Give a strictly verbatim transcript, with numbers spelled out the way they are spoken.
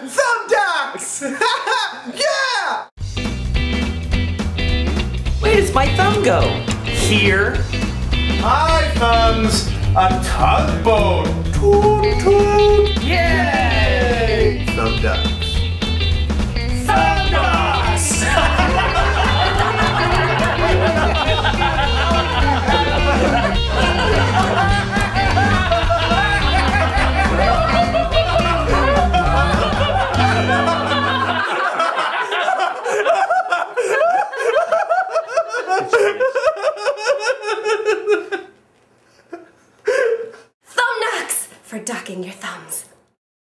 Thumb ducks! Yeah! Where does my thumb go? Here? My thumb's a tugboat. Toot toot. Yay! Thumb ducks. Thumb ducks! Thumb knocks for ducking your thumb.